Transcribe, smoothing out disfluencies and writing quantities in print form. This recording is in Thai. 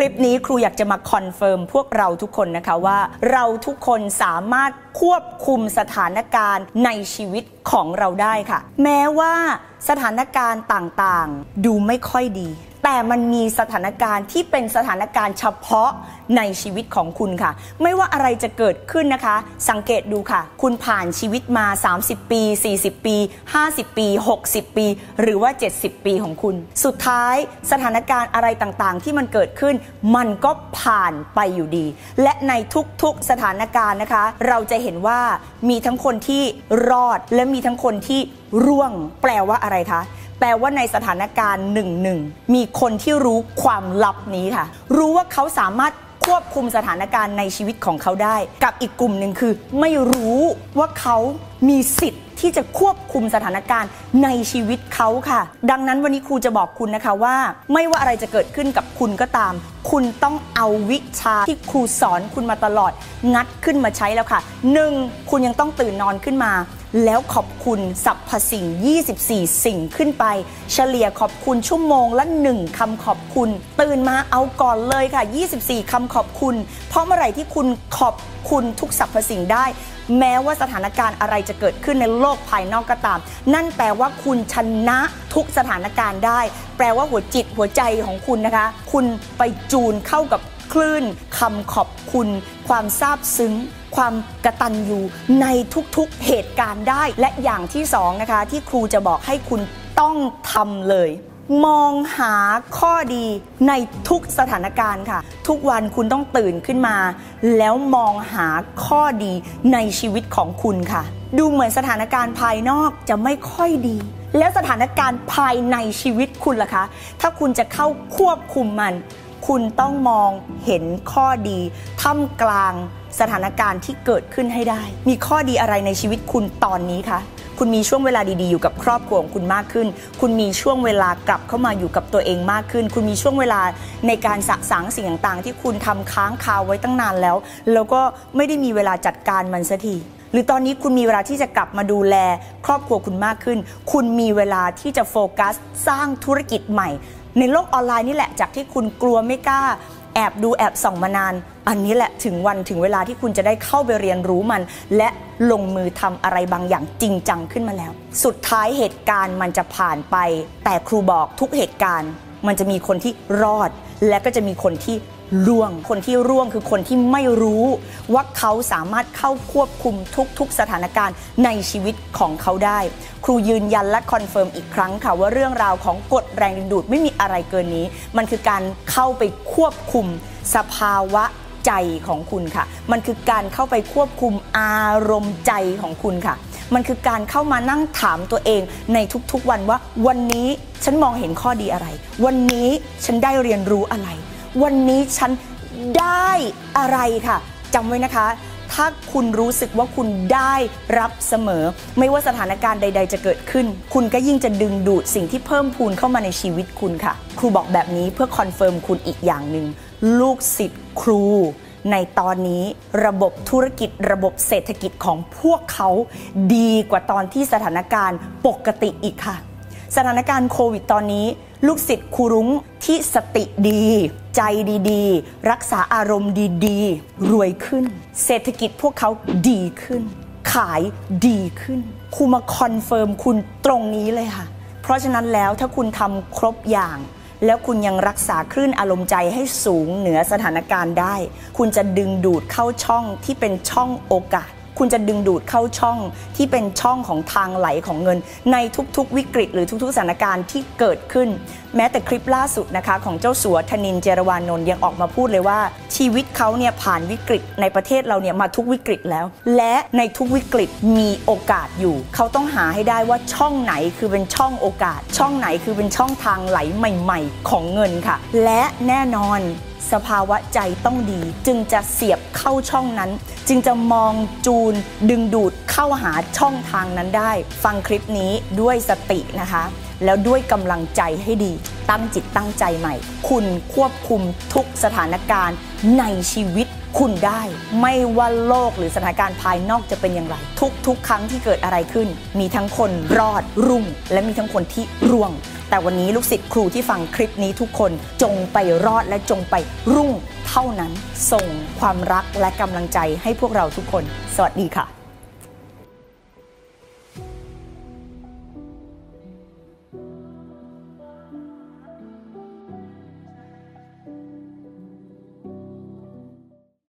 ลิปนี้ครูอยากจะมาคอนเฟิร์มพวกเราทุกคนนะคะว่าเราทุกคนสามารถควบคุมสถานการณ์ในชีวิตของเราได้ค่ะแม้ว่าสถานการณ์ต่างๆดูไม่ค่อยดีแต่มันมีสถานการณ์ที่เป็นสถานการณ์เฉพาะในชีวิตของคุณค่ะไม่ว่าอะไรจะเกิดขึ้นนะคะสังเกตดูค่ะคุณผ่านชีวิตมา30ปี40ปี50ปี60ปีหรือว่า70ปีของคุณสุดท้ายสถานการณ์อะไรต่างๆที่มันเกิดขึ้นมันก็ผ่านไปอยู่ดีและในทุกๆสถานการณ์นะคะเราจะเห็นว่ามีทั้งคนที่รอดและมีทั้งคนที่ร่วงแปลว่าอะไรคะแปลว่าในสถานการณ์หนึ่งมีคนที่รู้ความลับนี้ค่ะรู้ว่าเขาสามารถควบคุมสถานการณ์ในชีวิตของเขาได้กับอีกกลุ่มหนึ่งคือไม่รู้ว่าเขามีสิทธิ์ที่จะควบคุมสถานการณ์ในชีวิตเขาค่ะดังนั้นวันนี้ครูจะบอกคุณนะคะว่าไม่ว่าอะไรจะเกิดขึ้นกับคุณก็ตามคุณต้องเอาวิชาที่ครูสอนคุณมาตลอดงัดขึ้นมาใช้แล้วค่ะ1คุณยังต้องตื่นนอนขึ้นมาแล้วขอบคุณสรรพสิ่ง24สิ่งขึ้นไปเฉลี่ยขอบคุณชั่วโมงละ1คำขอบคุณตื่นมาเอาก่อนเลยค่ะ24คำขอบคุณเพราะเมื่อไหร่ที่คุณขอบคุณทุกสรรพสิ่งได้แม้ว่าสถานการณ์อะไรจะเกิดขึ้นในโลกภายนอกก็ตามนั่นแปลว่าคุณชนะทุกสถานการณ์ได้แปลว่าหัวจิตหัวใจของคุณนะคะคุณไปจูนเข้ากับคลื่นคำขอบคุณความซาบซึ้งความกตัญญูในทุกๆเหตุการณ์ได้และอย่างที่สองนะคะที่ครูจะบอกให้คุณต้องทำเลยมองหาข้อดีในทุกสถานการณ์ค่ะทุกวันคุณต้องตื่นขึ้นมาแล้วมองหาข้อดีในชีวิตของคุณค่ะดูเหมือนสถานการณ์ภายนอกจะไม่ค่อยดีแล้วสถานการณ์ภายในชีวิตคุณล่ะคะถ้าคุณจะเข้าควบคุมมันคุณต้องมองเห็นข้อดีท่ามกลางสถานการณ์ที่เกิดขึ้นให้ได้มีข้อดีอะไรในชีวิตคุณตอนนี้คะคุณมีช่วงเวลาดีๆอยู่กับครอบครัวของคุณมากขึ้นคุณมีช่วงเวลากลับเข้ามาอยู่กับตัวเองมากขึ้นคุณมีช่วงเวลาในการสะสางสิ่งต่างๆที่คุณทำค้างคาไว้ตั้งนานแล้วก็ไม่ได้มีเวลาจัดการมันสักทีหรือตอนนี้คุณมีเวลาที่จะกลับมาดูแลครอบครัวคุณมากขึ้นคุณมีเวลาที่จะโฟกัสสร้างธุรกิจใหม่ในโลกออนไลน์นี่แหละจากที่คุณกลัวไม่กล้าแอบดูแอบส่องมานานอันนี้แหละถึงวันถึงเวลาที่คุณจะได้เข้าไปเรียนรู้มันและลงมือทำอะไรบางอย่างจริงจังขึ้นมาแล้วสุดท้ายเหตุการณ์มันจะผ่านไปแต่ครูบอกทุกเหตุการณ์มันจะมีคนที่รอดและก็จะมีคนที่ร่วงคนที่ร่วงคือคนที่ไม่รู้ว่าเขาสามารถเข้าควบคุมทุกสถานการณ์ในชีวิตของเขาได้ครูยืนยันและคอนเฟิร์มอีกครั้งค่ะว่าเรื่องราวของกฎแรงดึงดูดไม่มีอะไรเกินนี้มันคือการเข้าไปควบคุมสภาวะใจของคุณค่ะมันคือการเข้าไปควบคุมอารมณ์ใจของคุณค่ะมันคือการเข้ามานั่งถามตัวเองในทุกๆวันว่าวันนี้ฉันมองเห็นข้อดีอะไรวันนี้ฉันได้เรียนรู้อะไรวันนี้ฉันได้อะไรค่ะจำไว้นะคะถ้าคุณรู้สึกว่าคุณได้รับเสมอไม่ว่าสถานการณ์ใดๆจะเกิดขึ้นคุณก็ยิ่งจะดึงดูดสิ่งที่เพิ่มพูนเข้ามาในชีวิตคุณค่ะครูบอกแบบนี้เพื่อคอนเฟิร์มคุณอีกอย่างหนึ่งลูกศิษย์ครูในตอนนี้ระบบธุรกิจระบบเศรษฐกิจของพวกเขาดีกว่าตอนที่สถานการณ์ปกติอีกค่ะสถานการณ์โควิดตอนนี้ลูกศิษย์ครูรุ้งที่สติดีใจดีๆรักษาอารมณ์ดีๆรวยขึ้นเศรษฐกิจพวกเขาดีขึ้นขายดีขึ้นครูมาคอนเฟิร์มคุณตรงนี้เลยค่ะเพราะฉะนั้นแล้วถ้าคุณทำครบอย่างแล้วคุณยังรักษาคลื่นอารมณ์ใจให้สูงเหนือสถานการณ์ได้คุณจะดึงดูดเข้าช่องที่เป็นช่องโอกาสคุณจะดึงดูดเข้าช่องที่เป็นช่องของทางไหลของเงินในทุกๆวิกฤตหรือทุกๆสถานการณ์ที่เกิดขึ้นแม้แต่คลิปล่าสุดนะคะของเจ้าสัวธนินทร์เจรวานนท์ยังออกมาพูดเลยว่าชีวิตเขาเนี่ยผ่านวิกฤตในประเทศเราเนี่ยมาทุกวิกฤตแล้วและในทุกวิกฤตมีโอกาสอยู่เขาต้องหาให้ได้ว่าช่องไหนคือเป็นช่องโอกาสช่องไหนคือเป็นช่องทางไหลใหม่ๆของเงินค่ะและแน่นอนสภาวะใจต้องดีจึงจะเสียบเข้าช่องนั้นจึงจะมองจูนดึงดูดเข้าหาช่องทางนั้นได้ฟังคลิปนี้ด้วยสตินะคะแล้วด้วยกำลังใจให้ดีตั้งจิตตั้งใจใหม่คุณควบคุมทุกสถานการณ์ในชีวิตคุณได้ไม่ว่าโลกหรือสถานการณ์ภายนอกจะเป็นอย่างไรทุกครั้งที่เกิดอะไรขึ้นมีทั้งคนรอดรุ่งและมีทั้งคนที่ร่วงแต่วันนี้ลูกศิษย์ครูที่ฟังคลิปนี้ทุกคนจงไปรอดและจงไปรุ่งเท่านั้นส่งความรักและกำลังใจให้พวกเราทุกคนสวัสดีค่ะ